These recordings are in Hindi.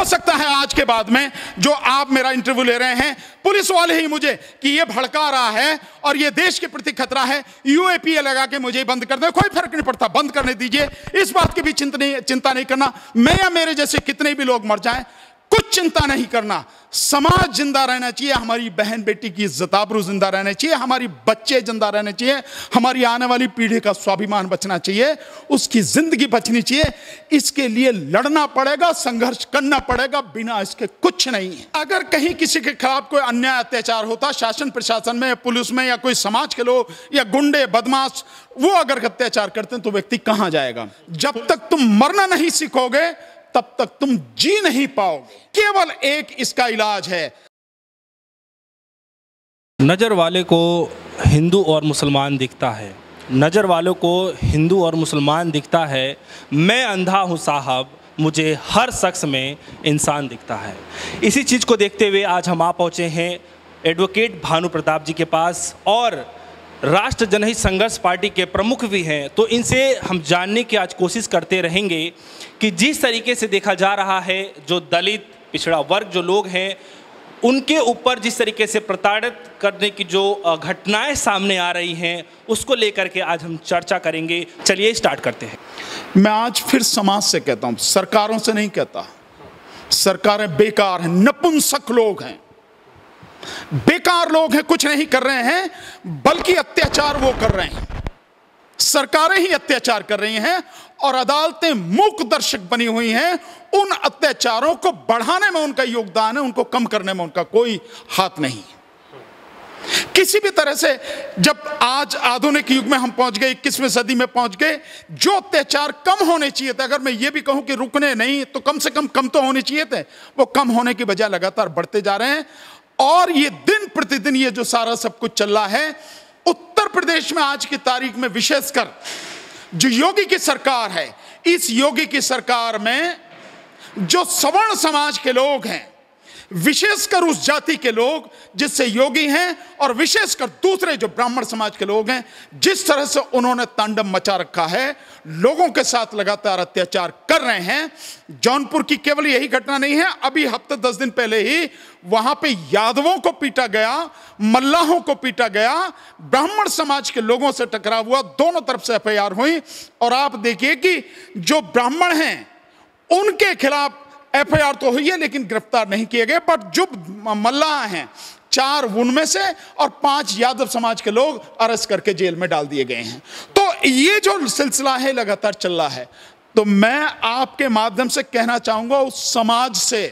हो सकता है आज के बाद में जो आप मेरा इंटरव्यू ले रहे हैं, पुलिस वाले ही मुझे कि ये भड़का रहा है और ये देश के प्रति खतरा है, यूएपीए लगा के मुझे बंद कर दे, कोई फर्क नहीं पड़ता, बंद करने दीजिए। इस बात की भी चिंता नहीं करना, मैं या मेरे जैसे कितने भी लोग मर जाएं, कुछ चिंता नहीं करना। समाज जिंदा रहना चाहिए, हमारी बहन बेटी की इज्जत आबरू जिंदा रहना चाहिए, हमारी बच्चे जिंदा रहने चाहिए, हमारी आने वाली पीढ़ी का स्वाभिमान बचना चाहिए, उसकी जिंदगी बचनी चाहिए। इसके लिए लड़ना पड़ेगा, संघर्ष करना पड़ेगा, बिना इसके कुछ नहीं है। अगर कहीं किसी के खिलाफ कोई अन्याय अत्याचार होता, शासन प्रशासन में, पुलिस में, या कोई समाज के लोग या गुंडे बदमाश वो अगर अत्याचार करते हैं तो व्यक्ति कहां जाएगा? जब तक तुम मरना नहीं सीखोगे तब तक तुम जी नहीं पाओगे। केवल एक इसका इलाज है। नजर वाले को हिंदू और मुसलमान दिखता है, नजर वालों को हिंदू और मुसलमान दिखता है, मैं अंधा हूं साहब, मुझे हर शख्स में इंसान दिखता है। इसी चीज़ को देखते हुए आज हम आ पहुंचे हैं एडवोकेट भानु प्रताप जी के पास, और राष्ट्र जनहित संघर्ष पार्टी के प्रमुख भी हैं। तो इनसे हम जानने की आज कोशिश करते रहेंगे कि जिस तरीके से देखा जा रहा है, जो दलित पिछड़ा वर्ग जो लोग हैं उनके ऊपर जिस तरीके से प्रताड़ित करने की जो घटनाएं सामने आ रही हैं, उसको लेकर के आज हम चर्चा करेंगे। चलिए स्टार्ट करते हैं। मैं आज फिर समाज से कहता हूं, सरकारों से नहीं कहता। सरकारें बेकार हैं, नपुंसक लोग हैं, बेकार लोग हैं, कुछ नहीं कर रहे हैं, बल्कि अत्याचार वो कर रहे हैं। सरकारें ही अत्याचार कर रही हैं और अदालतें मूक दर्शक बनी हुई हैं। उन अत्याचारों को बढ़ाने में उनका योगदान है, उनको कम करने में उनका कोई हाथ नहीं। किसी भी तरह से जब आज आधुनिक युग में हम पहुंच गए, 21वीं सदी में पहुंच गए, जो अत्याचार कम होने चाहिए थे, अगर मैं ये भी कहूं कि रुकने नहीं तो कम से कम तो होने चाहिए थे, वो कम होने की बजाय लगातार बढ़ते जा रहे हैं। और ये दिन प्रतिदिन ये जो सारा सब कुछ चल रहा है, उत्तर प्रदेश में आज की तारीख में विशेषकर जो योगी की सरकार है, इस योगी की सरकार में जो सवर्ण समाज के लोग हैं, विशेषकर उस जाति के लोग जिससे योगी हैं, और विशेषकर दूसरे जो ब्राह्मण समाज के लोग हैं, जिस तरह से उन्होंने तांडव मचा रखा है, लोगों के साथ लगातार अत्याचार कर रहे हैं। जौनपुर की केवल यही घटना नहीं है, अभी हफ्ते 10 दिन पहले ही वहां पे यादवों को पीटा गया, मल्लाहों को पीटा गया, ब्राह्मण समाज के लोगों से टकराव हुआ, दोनों तरफ से एफआईआर हुई। और आप देखिए कि जो ब्राह्मण हैं उनके खिलाफ एफआईआर तो हुई है लेकिन गिरफ्तार नहीं किए गए, बट जो मल्लाह हैं 4 उनमें से और 5 यादव समाज के लोग अरेस्ट करके जेल में डाल दिए गए हैं। तो ये जो सिलसिला है लगातार चल रहा है। तो मैं आपके माध्यम से कहना चाहूंगा उस समाज से,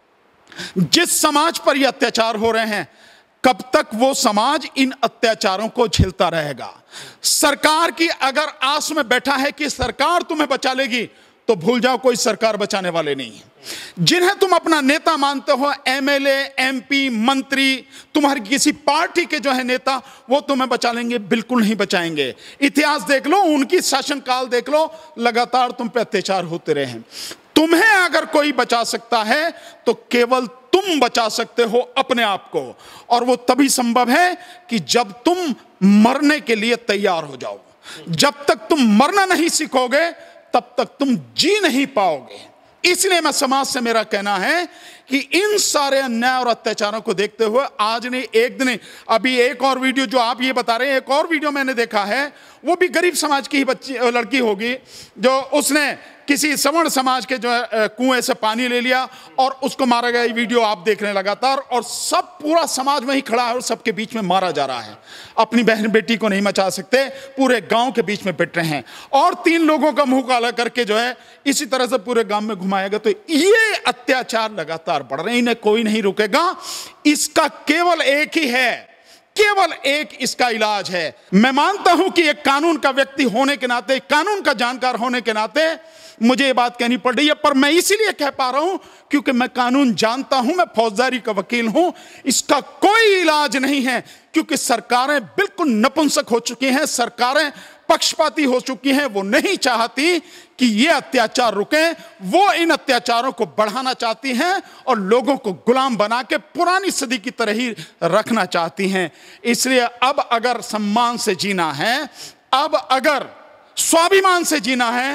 जिस समाज पर ये अत्याचार हो रहे हैं, कब तक वो समाज इन अत्याचारों को झेलता रहेगा? सरकार की अगर आस में बैठा है कि सरकार तुम्हें बचा लेगी, तो भूल जाओ, कोई सरकार बचाने वाले नहीं है। जिन्हें तुम अपना नेता मानते हो, एमएलए, एमपी, मंत्री, तुम्हारी किसी पार्टी के जो है नेता, वो तुम्हें बचा लेंगे? बिल्कुल नहीं बचाएंगे। इतिहास देख लो, उनकी शासनकाल देख लो, लगातार तुम पे अत्याचार होते रहे हैं। तुम्हें अगर कोई बचा सकता है तो केवल तुम बचा सकते हो अपने आप को, और वो तभी संभव है कि जब तुम मरने के लिए तैयार हो जाओ। जब तक तुम मरना नहीं सीखोगे तब तक तुम जी नहीं पाओगे। इसलिए मैं समाज से मेरा कहना है कि इन सारे अन्याय और अत्याचारों को देखते हुए आज नहीं एक दिन, अभी एक और वीडियो जो आप ये बता रहे हैं, एक और वीडियो मैंने देखा है, वो भी गरीब समाज की ही लड़की होगी, जो उसने किसी सवर्ण समाज के जो है कुएं से पानी ले लिया और उसको मारा गया। ये वीडियो आप देख रहे हैं लगातार, और सब पूरा समाज में ही खड़ा है और सबके बीच में मारा जा रहा है। अपनी बहन बेटी को नहीं बचा सकते, पूरे गांव के बीच में पिट रहे हैं, और 3 लोगों का मुंह काला करके जो है इसी तरह से पूरे गांव में घुमाया गया। तो ये अत्याचार लगातार बढ़ रहे हैं, इन्हें कोई नहीं रुकेगा। इसका केवल एक ही है, केवल एक इसका इलाज है। मैं मानता हूं कि एक कानून का व्यक्ति होने के नाते, कानून का जानकार होने के नाते मुझे ये बात कहनी पड़ रही है, पर मैं इसीलिए कह पा रहा हूं क्योंकि मैं कानून जानता हूं, मैं फौजदारी का वकील हूं। इसका कोई इलाज नहीं है, क्योंकि सरकारें बिल्कुल नपुंसक हो चुकी हैं, सरकारें पक्षपाती हो चुकी हैं। वो नहीं चाहती कि ये अत्याचार रुके, वो इन अत्याचारों को बढ़ाना चाहती हैं और लोगों को गुलाम बना के पुरानी सदी की तरह ही रखना चाहती हैं। इसलिए अब अगर सम्मान से जीना है, अब अगर स्वाभिमान से जीना है, तो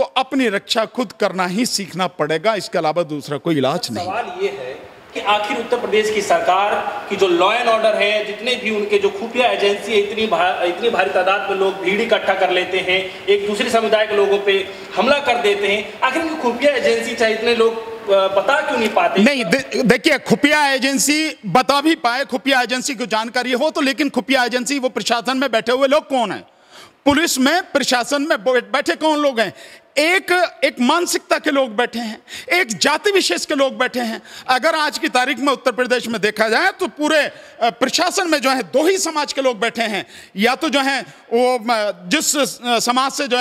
तो अपनी रक्षा खुद करना ही सीखना पड़ेगा, इसके अलावा दूसरा कोई इलाज नहीं। सवाल ये है कि आखिर उत्तर प्रदेश की सरकार की जो लॉ एंड ऑर्डर है, जितने भी उनके जो खुफिया एजेंसी है, इतनी भारी तादाद में लोग भीड़ इकट्ठा कर लेते हैं, एक दूसरे समुदाय के लोगों पे हमला कर देते हैं, आखिर उनकी खुफिया एजेंसी चाहे इतने लोग बता क्यों नहीं पाते? नहीं, देखिए, खुफिया एजेंसी बता भी पाए, खुफिया एजेंसी को जानकारी हो तो, लेकिन खुफिया एजेंसी वो प्रशासन में बैठे हुए लोग कौन है? पुलिस में, प्रशासन में बैठे कौन लोग हैं? एक मानसिकता के लोग बैठे हैं, एक जाति विशेष के लोग बैठे हैं। अगर आज की तारीख में उत्तर प्रदेश में देखा जाए तो पूरे प्रशासन में जो है दो ही समाज के लोग बैठे हैं, या तो जो है वो जिस समाज से जो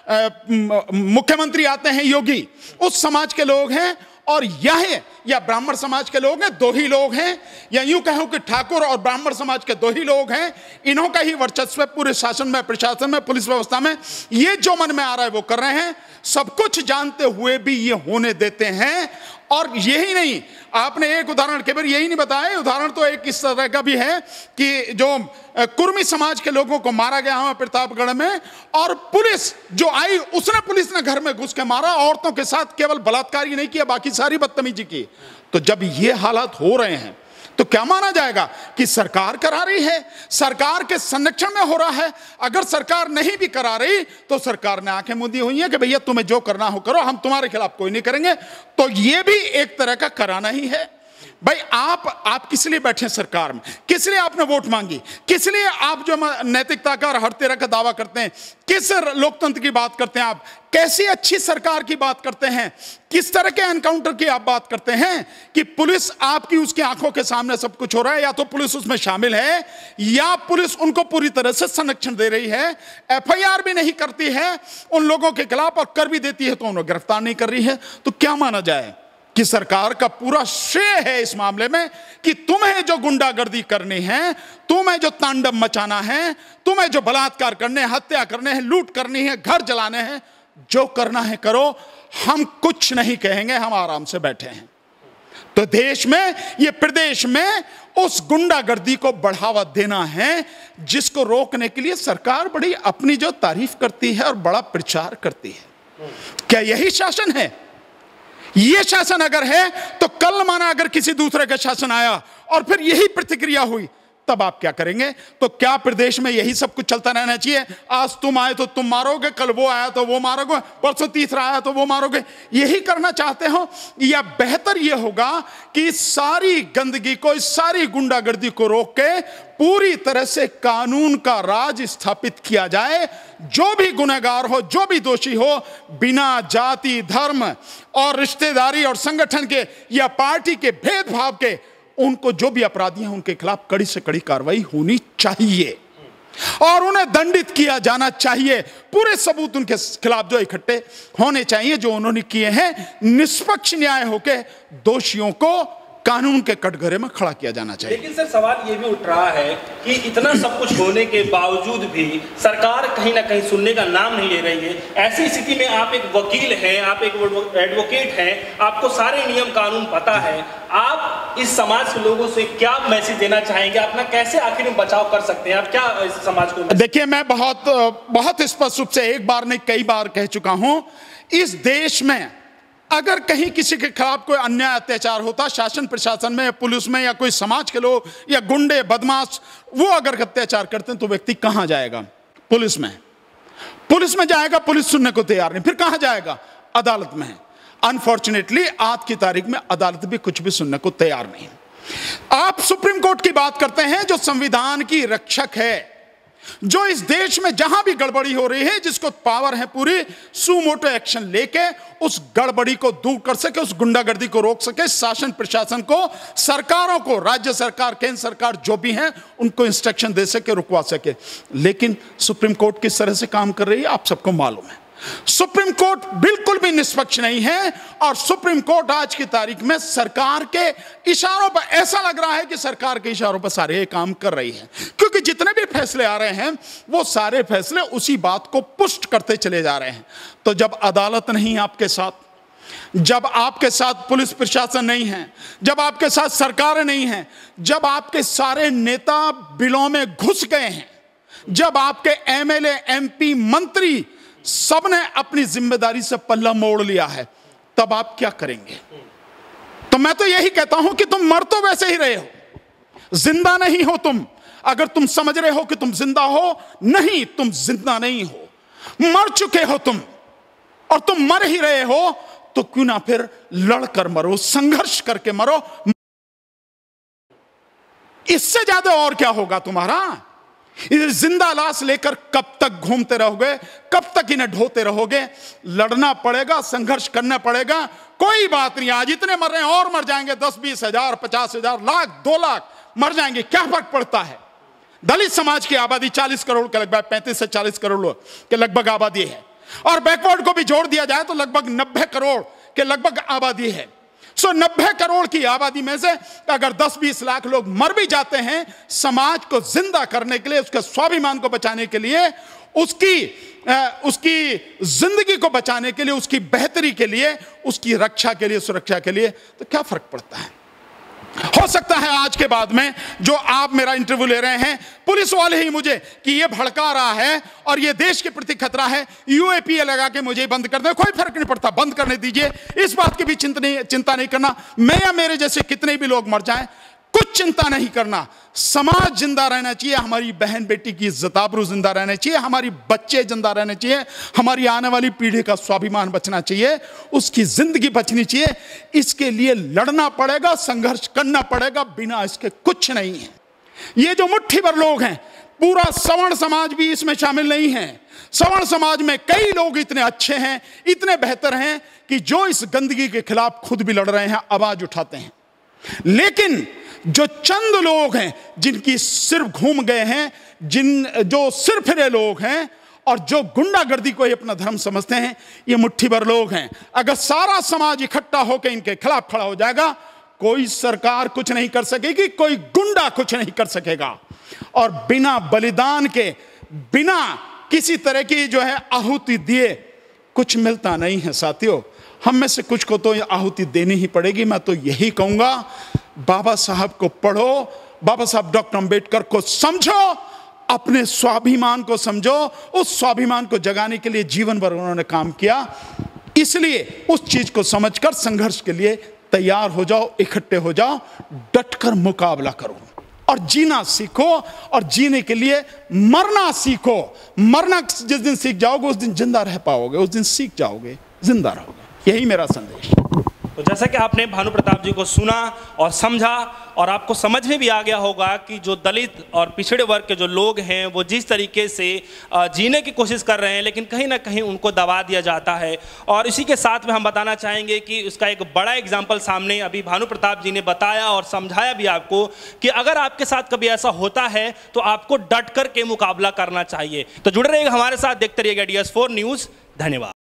है मुख्यमंत्री आते हैं योगी, उस समाज के लोग हैं, और या ब्राह्मण समाज के लोग हैं, दो ही लोग हैं, या यूं कहो कि ठाकुर और ब्राह्मण समाज के दो ही लोग हैं। इन्हों का ही वर्चस्व पूरे शासन में, प्रशासन में, पुलिस व्यवस्था में। ये जो मन में आ रहा है वो कर रहे हैं, सब कुछ जानते हुए भी ये होने देते हैं। और यही नहीं, आपने एक उदाहरण केवल यही नहीं बताया, उदाहरण तो एक इस तरह का भी है कि जो कुर्मी समाज के लोगों को मारा गया हमें प्रतापगढ़ में, और पुलिस जो आई उसने पुलिस ने घर में घुस के मारा, औरतों के साथ केवल बलात्कार ही नहीं किया, बाकी सारी बदतमीजी की। तो जब ये हालात हो रहे हैं तो क्या माना जाएगा कि सरकार करा रही है, सरकार के संरक्षण में हो रहा है? अगर सरकार नहीं भी करा रही तो सरकार ने आंखें मूंदी हुई है कि भैया तुम्हें जो करना हो करो, हम तुम्हारे खिलाफ कोई नहीं करेंगे। तो ये भी एक तरह का कराना ही है। भाई आप किस लिए बैठे सरकार में? किस लिए आपने वोट मांगी? किस लिए आप जो नैतिकता का और हर तरह का दावा करते हैं? किस लोकतंत्र की बात करते हैं आप? कैसी अच्छी सरकार की बात करते हैं? किस तरह के एनकाउंटर की आप बात करते हैं कि पुलिस आपकी उसकी आंखों के सामने सब कुछ हो रहा है, या तो पुलिस उसमें शामिल है या पुलिस उनको पूरी तरह से संरक्षण दे रही है, एफआईआर भी नहीं करती है उन लोगों के खिलाफ, और कर भी देती है तो उन्हें गिरफ्तार नहीं कर रही है। तो क्या माना जाए कि सरकार का पूरा श्रेय है इस मामले में कि तुम्हें जो गुंडागर्दी करनी है, तुम्हें जो तांडव मचाना है, तुम्हें जो बलात्कार करने, हत्या करने हैं, लूट करनी है, घर जलाने हैं, जो करना है करो, हम कुछ नहीं कहेंगे, हम आराम से बैठे हैं। तो देश में, ये प्रदेश में उस गुंडागर्दी को बढ़ावा देना है जिसको रोकने के लिए सरकार बड़ी अपनी जो तारीफ करती है और बड़ा प्रचार करती है। क्या यही शासन है? ये शासन अगर है तो कल माना अगर किसी दूसरे का शासन आया और फिर यही प्रतिक्रिया हुई, तब आप क्या करेंगे? तो क्या प्रदेश में यही सब कुछ चलता रहना चाहिए? आज तुम आए तो तुम मारोगे, कल वो आया तो वो मारोगे, परसों तीसरा आया तो वो मारोगे, यही करना चाहते हो? या बेहतर यह होगा कि सारी गंदगी को, इस सारी गुंडागर्दी को रोक के पूरी तरह से कानून का राज स्थापित किया जाए, जो भी गुनहगार हो, जो भी दोषी हो, बिना जाति, धर्म और रिश्तेदारी और संगठन के या पार्टी के भेदभाव के, उनको जो भी अपराधी हैं उनके खिलाफ कड़ी से कड़ी कार्रवाई होनी चाहिए और उन्हें दंडित किया जाना चाहिए। पूरे सबूत उनके खिलाफ जो इकट्ठे होने चाहिए, जो उन्होंने किए हैं, निष्पक्ष न्याय होके दोषियों को कानून के कटघरे में खड़ा किया जाना चाहिए। लेकिन सर सवाल ये भी उठ रहा है कि इतना सब कुछ होने के बावजूद भी सरकार कहीं ना कहीं सुनने का नाम नहीं ले रही है। ऐसी स्थिति में आप एक वकील हैं, आप एक एडवोकेट हैं, आपको सारे नियम कानून पता है, आप इस समाज के लोगों से क्या मैसेज देना चाहेंगे? अपना कैसे आखिर में बचाव कर सकते हैं? आप क्या इस समाज को? देखिए, मैं बहुत स्पष्ट रूप से एक बार नहीं कई बार कह चुका हूं, इस देश में अगर कहीं किसी के खिलाफ कोई अन्याय अत्याचार होता, शासन प्रशासन में या पुलिस में या कोई समाज के लोग या गुंडे बदमाश वो अगर अत्याचार करते हैं, तो व्यक्ति कहां जाएगा? पुलिस में। पुलिस में जाएगा, पुलिस सुनने को तैयार नहीं, फिर कहां जाएगा? अदालत में है। अनफॉर्चुनेटली आज की तारीख में अदालत भी कुछ भी सुनने को तैयार नहीं। आप सुप्रीम कोर्ट की बात करते हैं, जो संविधान की रक्षक है, जो इस देश में जहां भी गड़बड़ी हो रही है, जिसको पावर है पूरी सुमोटो एक्शन लेके उस गड़बड़ी को दूर कर सके, उस गुंडागर्दी को रोक सके, शासन प्रशासन को, सरकारों को, राज्य सरकार, केंद्र सरकार जो भी हैं, उनको इंस्ट्रक्शन दे सके, रुकवा सके। लेकिन सुप्रीम कोर्ट किस तरह से काम कर रही है आप सबको मालूम है। सुप्रीम कोर्ट बिल्कुल भी निष्पक्ष नहीं है और सुप्रीम कोर्ट आज की तारीख में सरकार के इशारों पर, ऐसा लग रहा है कि सरकार के इशारों पर सारे काम कर रही है, क्योंकि जितने भी फैसले आ रहे हैं वो सारे फैसले उसी बात को पुष्ट करते चले जा रहे हैं। तो जब अदालत नहीं आपके साथ, जब आपके साथ पुलिस प्रशासन नहीं है, जब आपके साथ सरकारें नहीं हैं, जब आपके सारे नेता बिलों में घुस गए हैं, जब आपके एमएलए, एमपी, मंत्री सबने अपनी जिम्मेदारी से पल्ला मोड़ लिया है, तब आप क्या करेंगे? तो मैं तो यही कहता हूं कि तुम मर तो वैसे ही रहे हो, जिंदा नहीं हो तुम। अगर तुम समझ रहे हो कि तुम जिंदा हो, नहीं, तुम जिंदा नहीं हो, मर चुके हो तुम। और तुम मर ही रहे हो तो क्यों ना फिर लड़कर मरो, संघर्ष करके मरो। इससे ज्यादा और क्या होगा तुम्हारा? जिंदा लाश लेकर कब तक घूमते रहोगे, कब तक इन्हें ढोते रहोगे? लड़ना पड़ेगा, संघर्ष करना पड़ेगा। कोई बात नहीं, आज इतने मर रहे हैं और मर जाएंगे, 10-20 हजार, 50 हजार, लाख, 2 लाख मर जाएंगे, क्या फर्क पड़ता है? दलित समाज की आबादी 40 करोड़ के लगभग, 35 से 40 करोड़ के लगभग आबादी है, और बैकवर्ड को भी जोड़ दिया जाए तो लगभग 90 करोड़ के लगभग आबादी है। 90 करोड़ की आबादी में से अगर 10-20 लाख लोग मर भी जाते हैं, समाज को जिंदा करने के लिए, उसके स्वाभिमान को बचाने के लिए, उसकी जिंदगी को बचाने के लिए, उसकी बेहतरी के लिए, उसकी रक्षा के लिए, सुरक्षा के लिए, तो क्या फर्क पड़ता है? हो सकता है आज के बाद में जो आप मेरा इंटरव्यू ले रहे हैं, पुलिस वाले ही मुझे कि ये भड़का रहा है और ये देश के प्रति खतरा है, यूएपीए लगा के मुझे बंद कर दे, कोई फर्क नहीं पड़ता, बंद करने दीजिए। इस बात की भी चिंता नहीं करना, मैं या मेरे जैसे कितने भी लोग मर जाएं, कुछ चिंता नहीं करना। समाज जिंदा रहना चाहिए, हमारी बहन बेटी की इज्जत आबरू जिंदा रहना चाहिए, हमारी बच्चे जिंदा रहने चाहिए, हमारी आने वाली पीढ़ी का स्वाभिमान बचना चाहिए, उसकी जिंदगी बचनी चाहिए। इसके लिए लड़ना पड़ेगा, संघर्ष करना पड़ेगा, बिना इसके कुछ नहीं है। ये जो मुट्ठी भर लोग हैं, पूरा सवर्ण समाज भी इसमें शामिल नहीं है। सवर्ण समाज में कई लोग इतने अच्छे हैं, इतने बेहतर हैं कि जो इस गंदगी के खिलाफ खुद भी लड़ रहे हैं, आवाज उठाते हैं। लेकिन जो चंद लोग हैं जिनकी सिर्फ घूम गए हैं, जो सिर फिरे लोग हैं और जो गुंडागर्दी को ही अपना धर्म समझते हैं, ये मुट्ठी भर लोग हैं। अगर सारा समाज इकट्ठा होकर इनके खिलाफ खड़ा हो जाएगा, कोई सरकार कुछ नहीं कर सकेगी, कोई गुंडा कुछ नहीं कर सकेगा। और बिना बलिदान के, बिना किसी तरह की जो है आहुति दिए कुछ मिलता नहीं है साथियों। हम में से कुछ को तो आहुति देनी ही पड़ेगी। मैं तो यही कहूंगा, बाबा साहब को पढ़ो, बाबा साहब डॉक्टर अंबेडकर को समझो, अपने स्वाभिमान को समझो। उस स्वाभिमान को जगाने के लिए जीवन भर उन्होंने काम किया, इसलिए उस चीज को समझकर संघर्ष के लिए तैयार हो जाओ, इकट्ठे हो जाओ, डटकर मुकाबला करो और जीना सीखो। और जीने के लिए मरना सीखो। मरना जिस दिन सीख जाओगे उस दिन जिंदा रह पाओगे, उस दिन सीख जाओगे, जिंदा रहोगे। यही मेरा संदेश। तो जैसा कि आपने भानु प्रताप जी को सुना और समझा, और आपको समझ में भी आ गया होगा कि जो दलित और पिछड़े वर्ग के जो लोग हैं वो जिस तरीके से जीने की कोशिश कर रहे हैं, लेकिन कहीं ना कहीं उनको दबा दिया जाता है। और इसी के साथ में हम बताना चाहेंगे कि उसका एक बड़ा एग्जाम्पल सामने अभी भानु प्रताप जी ने बताया और समझाया भी आपको कि अगर आपके साथ कभी ऐसा होता है तो आपको डट कर के मुकाबला करना चाहिए। तो जुड़े रहिएगा हमारे साथ, देखते रहिएगा DS4 न्यूज़। धन्यवाद।